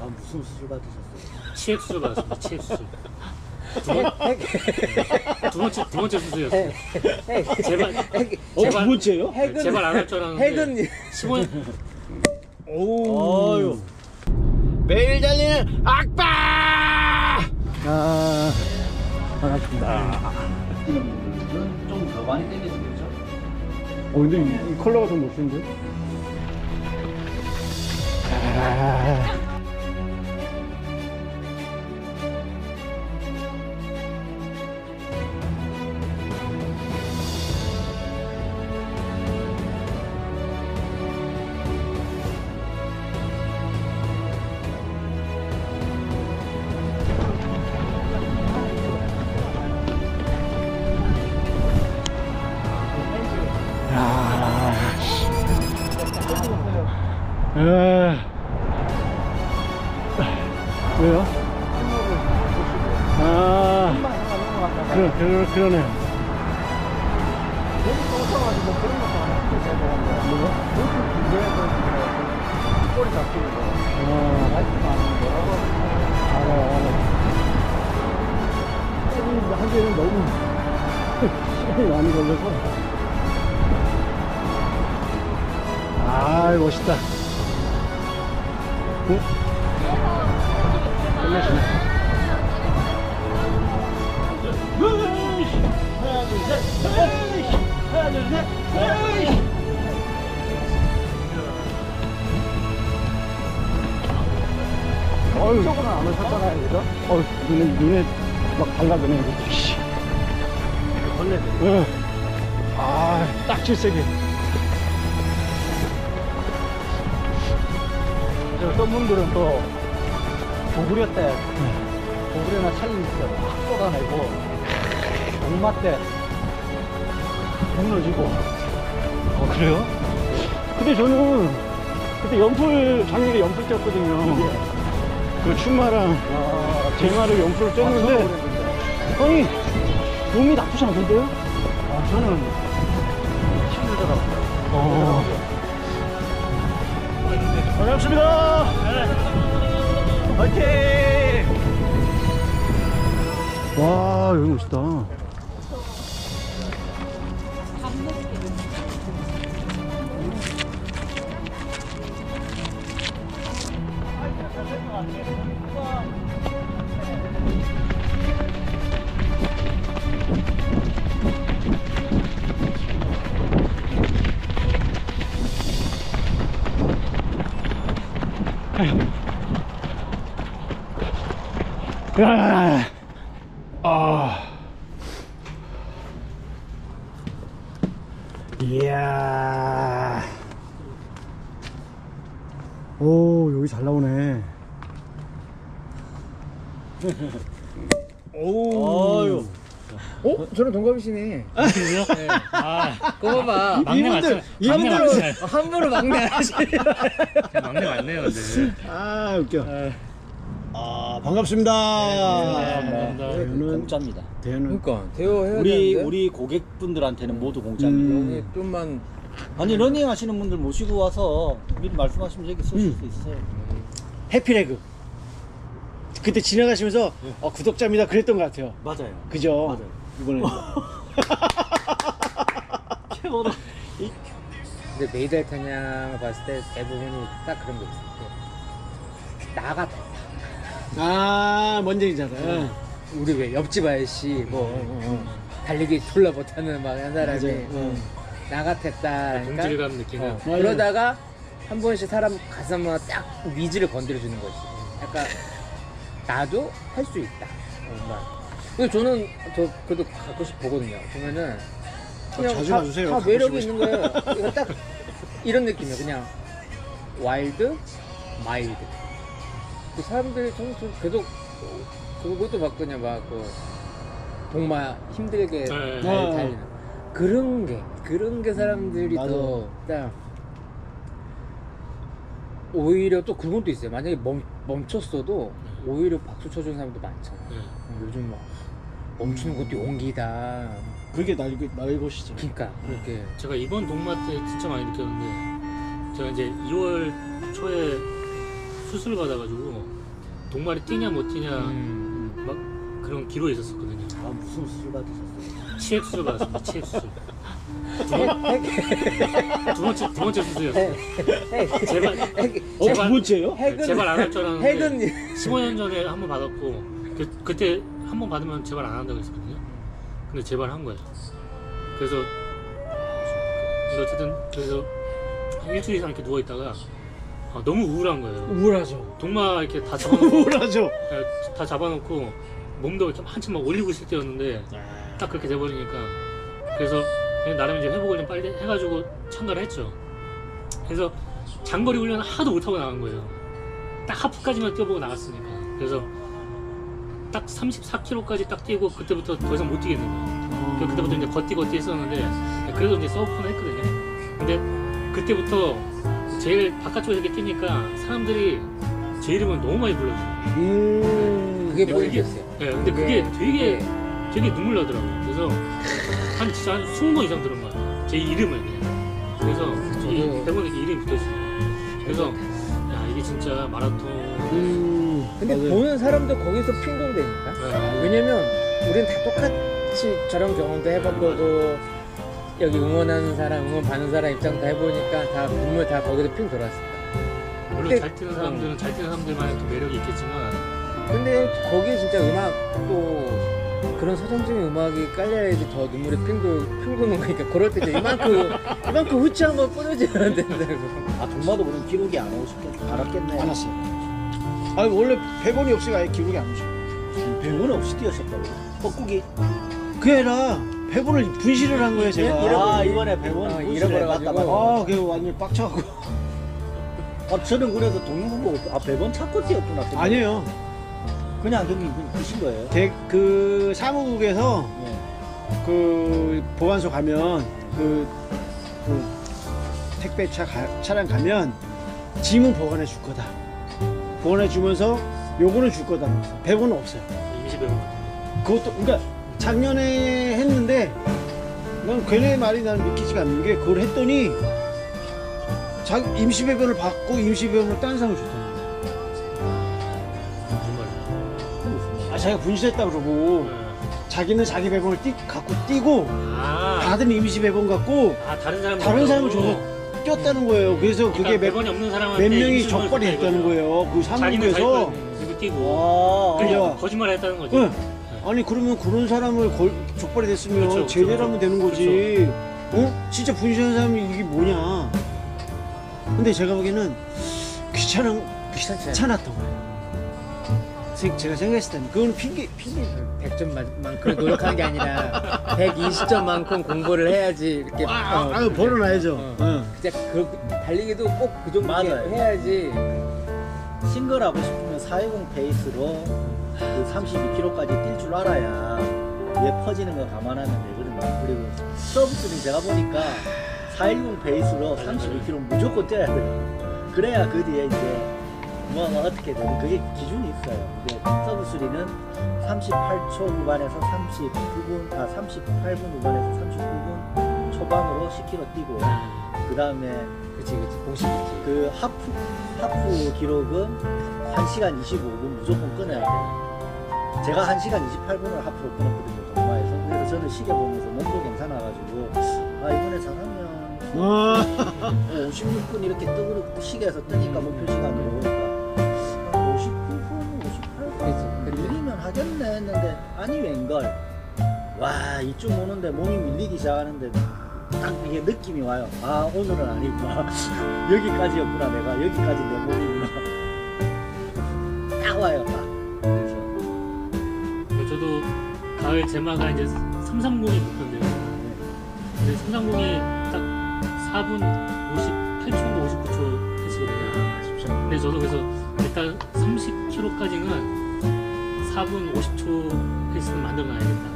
무슨 수술 받으셨어요? 치액 수술 받았습니다. 치액 수술. 두 번째 수술이었어요. 제발 두 번째요? 제발 안 할 줄 알았는데. 핵은 15년. 오. 어유. 매일 달리는 악바. 아, 반갑습니다. 좀 더 많이 땡겨주면 되죠? 근데 이 컬러가 더 멋있는데? 아. 왜요? 그러네요. 꼬리 잡히고 하기에는 너무 시간이 많이 걸려서. 멋있다. 끝내주네. 하나 둘 셋. 하나 둘 셋. 이쪽으로는 안 오셨잖아요, 그죠? 눈에 막 달라드네, 이거. 씨. 벌레네. 딱 질색이. 어떤 분들은 또 고구려 때 고구려나 찰리니까 확 쏟아내고 목마 때 무너지고. 그래요? 근데 저는 그때 작년에 연풀 쪘거든요. 그 춘마랑 제마를 연풀을 쪘는데, 아니, 몸이 나쁘지 않던데요? 저는 힘들더라고요. 반갑습니다. 화이팅! 와, 여기 멋있다. 이야. 오, 여기 잘 나오네. 어유. 저는 동갑이시네. 그래요? 네. 그거 봐봐. 막내 맞죠? 이분들은 함부로 막내 안 하시네요. 막내 맞네요, 근데. 웃겨. 반갑습니다. 감사합니다. 대현은 공짜입니다. 대현은 그러니까 대여해야 되는데. 우리 고객분들한테는 모두 공짜입니다. 여기 좀만 아니 러닝 하시는 분들 모시고 와서 미리 말씀하시면 여기 쓰실 수 있어요. 해피레그. 그때 지나가시면서 구독자입니다 그랬던 것 같아요. 맞아요. 그죠? 맞아요. 이번에. 최고다. 근데 메이달 타냐를 봤을 때 대부분이 딱 그런 거 있어요. 나 같아. 뭔지 알잖아요. 우리 왜 옆집 아저씨 달리기 졸라 못하는 막 한 사람이 나 같았다. 동질감 느끼는. 그러다가 한 번씩 사람 가슴에 딱 위지를 건드려주는 거지. 약간 나도 할 수 있다. 근데 저는 그래도 가끔씩 보거든요. 보면은 그냥 자주 봐주세요. 다 매력이 가끔씩 있는 거예요. 이거 딱 이런 느낌이에요. 그냥 와일드, 마일드. 그 사람들이 좀 계속 그것도 막 그냥 막 동마 힘들게 달리는 그런 게 사람들이 더 딱 오히려 또 그런 것도 있어요. 만약에 멈췄어도 오히려 박수 쳐주는 사람도 많잖아. 요즘 막 멈추는 것도 용기다. 그게 날것이죠. 그러니까 그렇게 제가 이번 동마 때 진짜 많이 느꼈는데, 제가 이제 2월 초에 수술을 받아가지고 동말이 뛰냐 못 뛰냐 막 그런 기록이 있었거든요. 아, 무슨 수술 받으셨어요? 치액 수술 받았습니다. 치액 수술. 두 번째 수술이었어요. 두 번째요? 제발 안 할 줄 알았는데 핵은 15년 전에 한 번 받았고 그때 한 번 받으면 제발 안 한다고 했었거든요. 근데 제발 한 거예요. 그래서 어쨌든 그래서 한 일주일 이상 이렇게 누워 있다가 너무 우울한 거예요. 우울하죠. 동마 이렇게 다 잡아놓고 우울하죠. 다 잡아놓고 몸도 이렇게 한참 막 올리고 있을 때였는데 딱 그렇게 돼버리니까 그래서 그냥 나름 이제 회복을 좀 빨리 해가지고 참가를 했죠. 그래서 장거리 훈련을 하도 못하고 나간 거예요. 딱 하프까지만 뛰어보고 나갔으니까. 그래서 딱 34km까지 딱 뛰고 그때부터 더 이상 못 뛰겠는 거예요. 그때부터 이제 걷기 했었는데 그래도 이제 서브는 했거든요. 근데 그때부터 제일 바깥쪽에서 이렇게 뛰니까 사람들이 제 이름을 너무 많이 불러줘요. 그게 보이겠어요. 네, 근데 그게 되게 눈물 나더라고요. 그래서 진짜 한 20번 이상 들은 거예요. 제 이름을 그냥. 그래서 이 대본에 이름이 붙어있어요. 그래서 야 이게 진짜 마라톤. 근데 맞아요. 보는 사람도 거기서 핑동대니까. 네. 왜냐면 우린 다 똑같이 저런 경험도 해본 거고 여기 응원하는 사람, 응원 받는 사람 입장 다 해보니까 다 눈물 다 거기서 핑 돌았습니다. 물론 근데- 잘 뛰는 사람들은 잘 뛰는 사람들만의 또 매력이 있겠지만 근데 거기에 진짜 음악도 그런 서정적인 음악이 깔려야지 더 눈물이 핑 도는 거니까 그럴 때 이제 이만큼 후치 한번 뿌려줘야 된다고. 아, 동마도 그럼 기록이 안 알았겠네. 안 왔어요. 아니 원래 100원이 없으니까 아예 기록이 안 오죠. 100원 없이 뛰었었다고. 뻐꾸기. 그게 아니라 100원을 분실을 한 거예요 제가. 아, 이번에 100원 잃어버려가지고. 맞다. 아 그게 완전 빡쳐갖고. 아, 저는 그래서 동영 보고 100원 찾고 뛰었구나. 아니에요. 그냥 형님 드신 거예요? 그 사무국에서 네. 그 보관소 가면 그 택배 차량 가면 짐은 보관해 줄 거다. 보관해 주면서 요거는 줄 거다. 100원은 없어요. 임시 배우 같은 거. 그것도 그러니까 작년에 했는데 난 걔네 말이 나는 믿기지가 않는 게 그걸 했더니 임시 배변을 받고 임시 배변을 딴 사람을 줬다는 거야. 무슨 말이야? 아 자기가 분실했다 그러고 자기는 자기 배변을 갖고 뛰고 다른 임시 배변 갖고 다른 사람을 줘서 뛰었다는 거예요. 그래서 그게 몇 100원이 없는 사람한테 명이 임시 배우를 적발이 줬다 됐다는 이거죠. 거예요. 그 자기는 사무국에서. 이거 뛰고 와. 그냥 야. 거짓말을 했다는 거죠. 응. 아니 그러면 그런 사람을 적발이 됐으면 그렇죠, 제대로 하면 되는 거지. 그렇죠. 어? 진짜 분실한 사람이 이게 뭐냐. 근데 제가 보기에는 귀찮았던 거예요. 제가 생각했을 때는 그건 핑계 100점만큼 노력하는 게 아니라 120점만큼 공부를 해야지 이렇게 벌어놔야죠. 어. 진짜 그 달리기도 꼭 그 정도 맞아요. 해야지. 싱글하고 싶으면 420 페이스로 그 32km까지 뛸 줄 알아야 얘 퍼지는 거 감안하면 되거든요. 그리고 서브스는 제가 보니까 410 페이스로 32km 무조건 뛰어야 돼요. 그래야 그 뒤에 이제 뭐 어떻게 되는 그게 기준이 있어요. 근데 서브3는 38초 후반에서 38분 후반에서 39분 초반으로 10km 뛰고 그 다음에 그치 공식이지. 그 하프 기록은 1시간 25분 무조건 끊어야 돼요. 제가 1시간 28분을 하프로 끊었거든요, 동마에서. 그래서 저는 시계 보면서 몸도 괜찮아가지고 아 이번에 잘하면 56분 이렇게 뜨고 시계에서 뜨니까 목표 시간으로 보니까 59분, 58분 밀리면 하겠네 했는데 아니 웬걸. 와 이쪽 오는데 몸이 밀리기 시작하는데 딱 이게 느낌이 와요. 아 오늘은 아니구나. 여기까지였구나. 내가 여기까지 내 몸이구나. 딱 와요. 딱. 그래서 저도 가을 제마가 이제 330이 목표인데요. 근데 330이 딱 4분 58초인가 59초 했거든요. 근데 저도 그래서 일단 30km까지는 4분 50초 페이스는 만들어놔야겠다.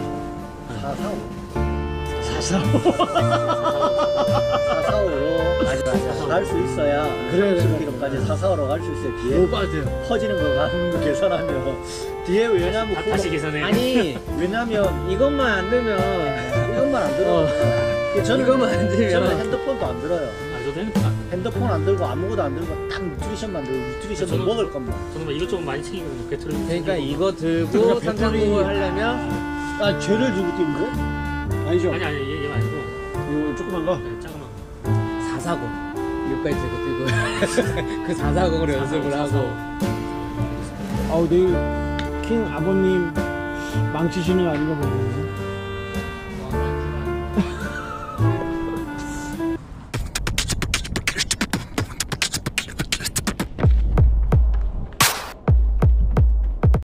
445로 갈 수 있어야 그래. 30km까지 445로 갈 수 있어요. 뒤에 뭐 맞아요. 퍼지는 거 가는 거 계산하면 뒤에 왜냐면 다시 계산해. 아니 왜냐면 이것만 안 되면 이것만 안 들어. 저는 이것만 안 들면 저는 핸드폰도 안 들어요. 저도 핸드폰 안 돼. 핸드폰 안 들고 아무것도 안 들고 딱 뉴트리션 만들고 뉴트리션 저는- 먹을 것만. 저는 막 이것저것 많이 챙기거든요. 배터리. 그러니까 이거 들고 그러니까 삼상공을 하려면 아 죄를 들고 뛰는 거? 아니죠? 아니 얘 말고 이거 조그만 거? 네, 작은 거. 440 이거까지 들고 뛰고 그 440으로 연습을 하고 아우 내일 킹 아버님 망치시는 거 아닌가 모르겠네.